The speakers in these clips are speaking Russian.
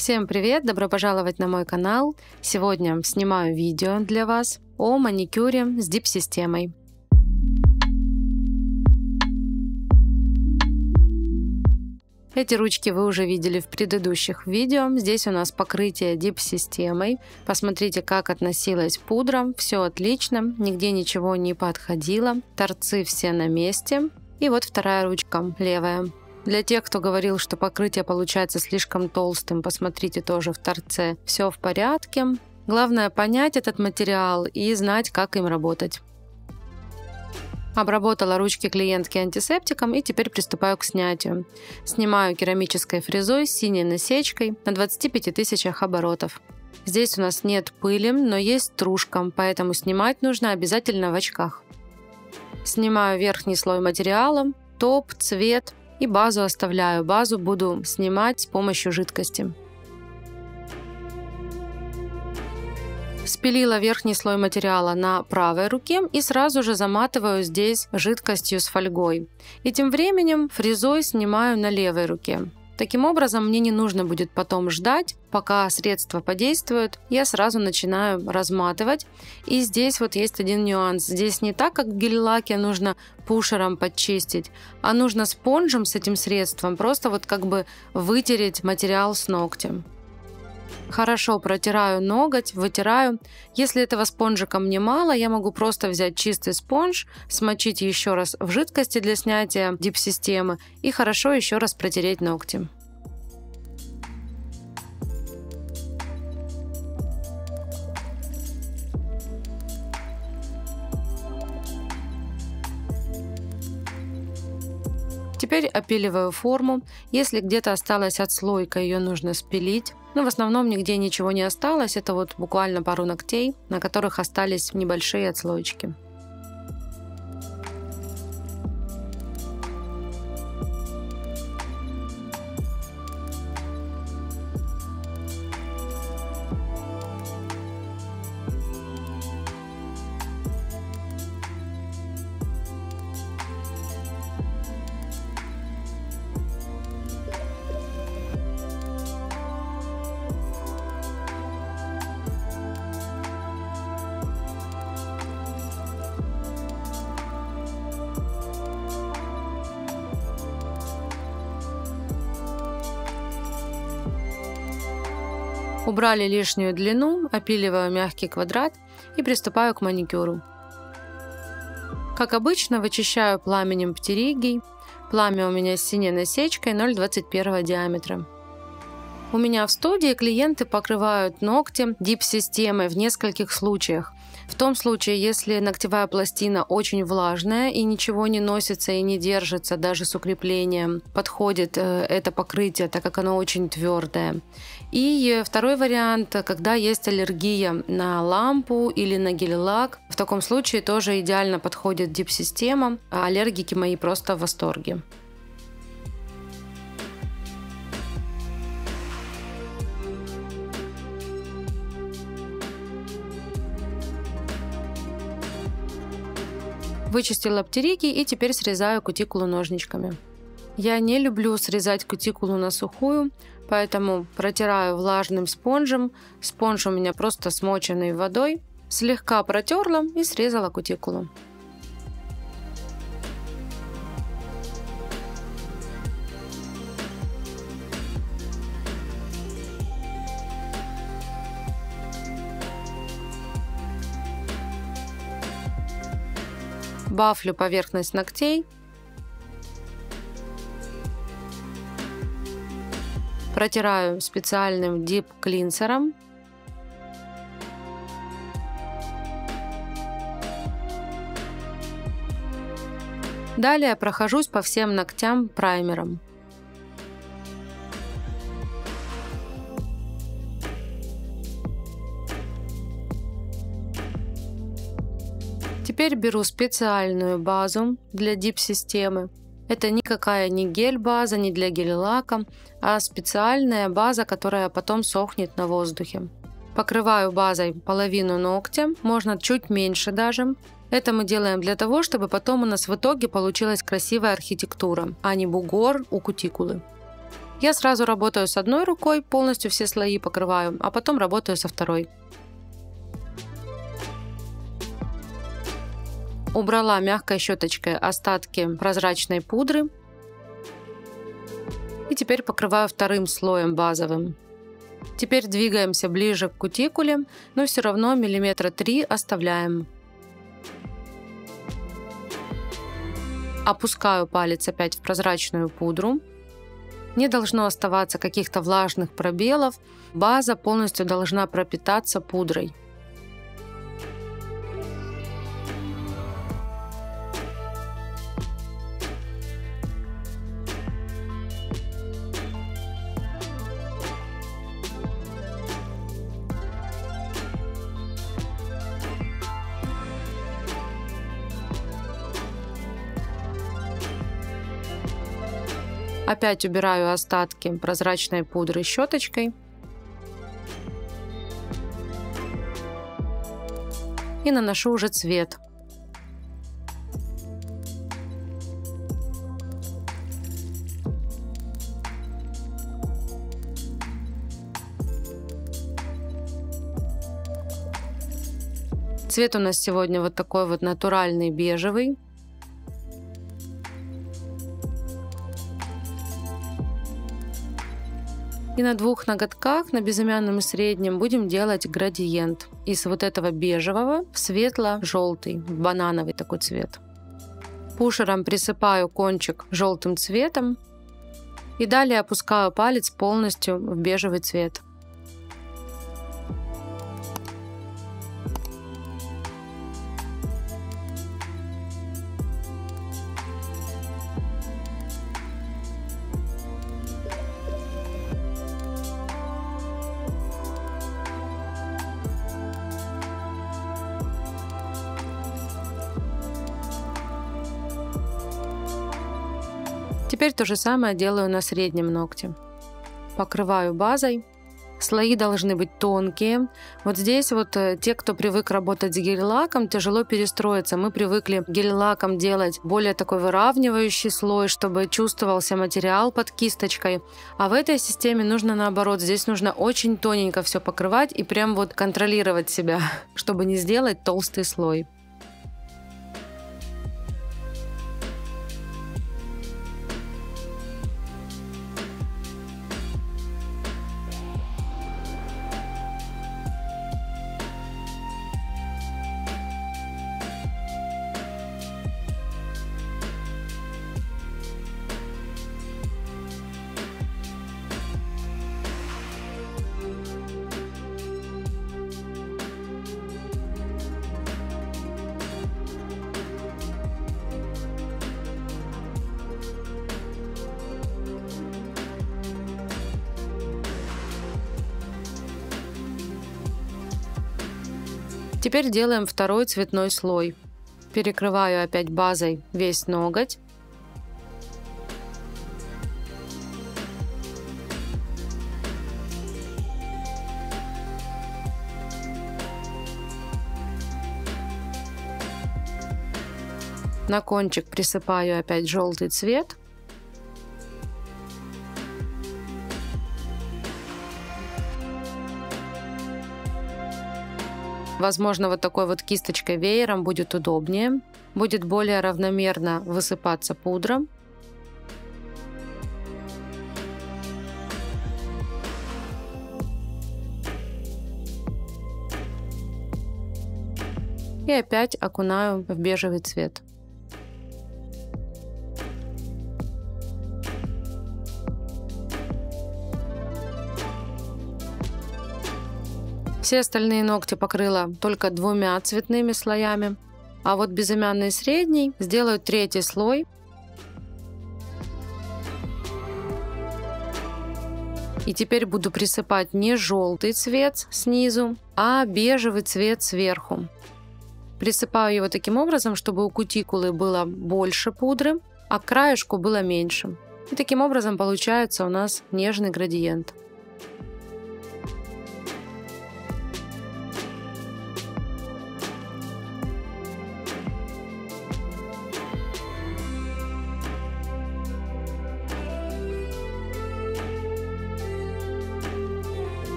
Всем привет! Добро пожаловать на мой канал. Сегодня снимаю видео для вас о маникюре с дип-системой. Эти ручки вы уже видели в предыдущих видео. Здесь у нас покрытие дип-системой. Посмотрите, как относилась пудра. Все отлично, нигде ничего не подходило. Торцы все на месте. И вот вторая ручка, левая. Для тех, кто говорил, что покрытие получается слишком толстым, посмотрите тоже в торце. Все в порядке. Главное понять этот материал и знать, как им работать. Обработала ручки клиентки антисептиком и теперь приступаю к снятию. Снимаю керамической фрезой с синей насечкой на 25 тысячах оборотов. Здесь у нас нет пыли, но есть стружка, поэтому снимать нужно обязательно в очках. Снимаю верхний слой материала, топ, цвет и базу оставляю. Базу буду снимать с помощью жидкости. Спилила верхний слой материала на правой руке и сразу же заматываю здесь жидкостью с фольгой. И тем временем фрезой снимаю на левой руке. Таким образом, мне не нужно будет потом ждать, пока средство подействует. Я сразу начинаю разматывать. И здесь вот есть один нюанс. Здесь не так, как в гель-лаке нужно пушером подчистить, а нужно спонжем с этим средством просто вот как бы вытереть материал с ногтем. Хорошо протираю ноготь, вытираю. Если этого спонжика мне мало, я могу просто взять чистый спонж, смочить еще раз в жидкости для снятия дип-системы и хорошо еще раз протереть ногти. Теперь опиливаю форму. Если где-то осталась отслойка, ее нужно спилить. Но в основном нигде ничего не осталось. Это вот буквально пару ногтей, на которых остались небольшие отслоечки. Убрали лишнюю длину, опиливаю мягкий квадрат и приступаю к маникюру. Как обычно, вычищаю пламенем птеригий. Пламя у меня с синей насечкой 0,21 диаметра. У меня в студии клиенты покрывают ногти дип-системой в нескольких случаях. В том случае, если ногтевая пластина очень влажная и ничего не носится и не держится, даже с укреплением, подходит это покрытие, так как оно очень твердое. И второй вариант, когда есть аллергия на лампу или на гель-лак, в таком случае тоже идеально подходит дип-система, а аллергики мои просто в восторге. Вычистила птериги и теперь срезаю кутикулу ножничками. Я не люблю срезать кутикулу на сухую, поэтому протираю влажным спонжем. Спонж у меня просто смоченный водой. Слегка протерла и срезала кутикулу. Бафлю поверхность ногтей. Протираю специальным дип-клинсером. Далее прохожусь по всем ногтям праймером. Теперь беру специальную базу для дип-системы. Это никакая не гель-база, не для гель-лака, а специальная база, которая потом сохнет на воздухе. Покрываю базой половину ногтя, можно чуть меньше даже. Это мы делаем для того, чтобы потом у нас в итоге получилась красивая архитектура, а не бугор у кутикулы. Я сразу работаю с одной рукой, полностью все слои покрываю, а потом работаю со второй. Убрала мягкой щеточкой остатки прозрачной пудры. И теперь покрываю вторым слоем базовым. Теперь двигаемся ближе к кутикуле, но все равно 3 мм оставляем. Опускаю палец опять в прозрачную пудру. Не должно оставаться каких-то влажных пробелов. База полностью должна пропитаться пудрой. Опять убираю остатки прозрачной пудры щеточкой. И наношу уже цвет. Цвет у нас сегодня вот такой вот натуральный бежевый. И на двух ноготках, на безымянном и среднем, будем делать градиент из вот этого бежевого в светло-желтый, в банановый такой цвет. Пушером присыпаю кончик желтым цветом и далее опускаю палец полностью в бежевый цвет. Теперь то же самое делаю на среднем ногте. Покрываю базой. Слои должны быть тонкие. Вот здесь вот те, кто привык работать с гель-лаком, тяжело перестроиться. Мы привыкли гель-лаком делать более такой выравнивающий слой, чтобы чувствовался материал под кисточкой. А в этой системе нужно наоборот. Здесь нужно очень тоненько все покрывать и прям вот контролировать себя, чтобы не сделать толстый слой. Теперь делаем второй цветной слой. Перекрываю опять базой весь ноготь. На кончик присыпаю опять желтый цвет. Возможно, вот такой вот кисточкой веером будет удобнее. Будет более равномерно высыпаться пудра. И опять окунаю в бежевый цвет. Все остальные ногти покрыла только 2 цветными слоями, а вот безымянный и средний сделаю третий слой. И теперь буду присыпать не желтый цвет снизу, а бежевый цвет сверху. Присыпаю его таким образом, чтобы у кутикулы было больше пудры, а к краешку было меньше. И таким образом получается у нас нежный градиент.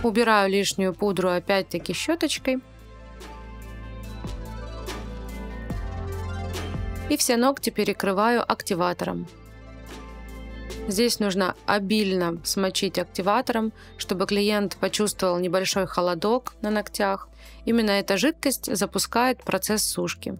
Убираю лишнюю пудру опять-таки щеточкой. И все ногти перекрываю активатором. Здесь нужно обильно смочить активатором, чтобы клиент почувствовал небольшой холодок на ногтях. Именно эта жидкость запускает процесс сушки.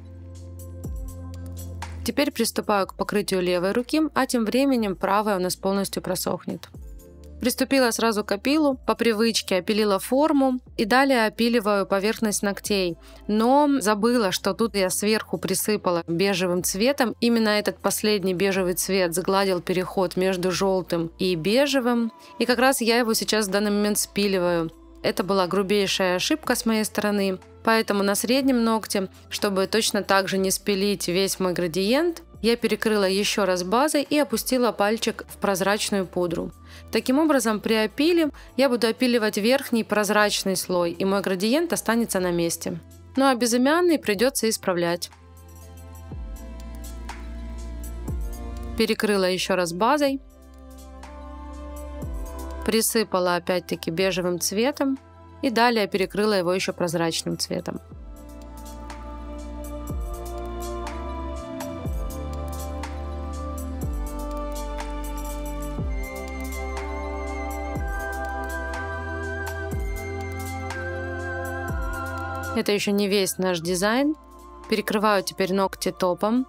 Теперь приступаю к покрытию левой руки, а тем временем правая у нас полностью просохнет. Приступила сразу к опилу, по привычке опилила форму и далее опиливаю поверхность ногтей. Но забыла, что тут я сверху присыпала бежевым цветом. Именно этот последний бежевый цвет сгладил переход между желтым и бежевым. И как раз я его сейчас в данный момент спиливаю. Это была грубейшая ошибка с моей стороны. Поэтому на среднем ногте, чтобы точно так же не спилить весь мой градиент, я перекрыла еще раз базой и опустила пальчик в прозрачную пудру. Таким образом, при опиле я буду опиливать верхний прозрачный слой, и мой градиент останется на месте. Ну а безымянный придется исправлять. Перекрыла еще раз базой. Присыпала опять-таки бежевым цветом. И далее перекрыла его еще прозрачным цветом. Это еще не весь наш дизайн. Перекрываю теперь ногти топом.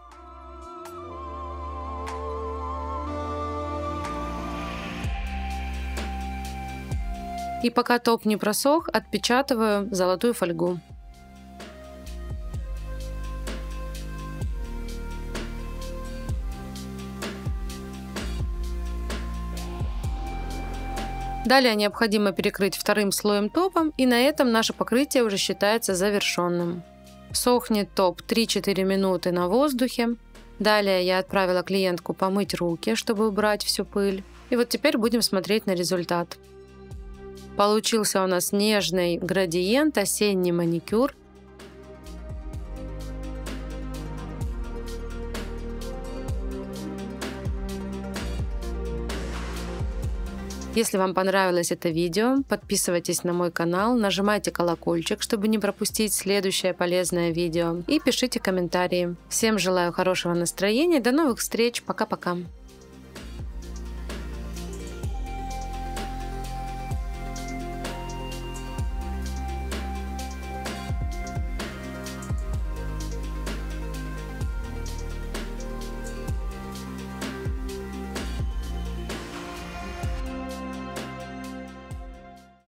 И пока топ не просох, отпечатываю золотую фольгу. Далее необходимо перекрыть вторым слоем топом, и на этом наше покрытие уже считается завершенным. Сохнет топ 3-4 минуты на воздухе. Далее я отправила клиентку помыть руки, чтобы убрать всю пыль. И вот теперь будем смотреть на результат. Получился у нас нежный градиент, осенний маникюр. Если вам понравилось это видео, подписывайтесь на мой канал, нажимайте колокольчик, чтобы не пропустить следующее полезное видео, и пишите комментарии. Всем желаю хорошего настроения, до новых встреч, пока-пока!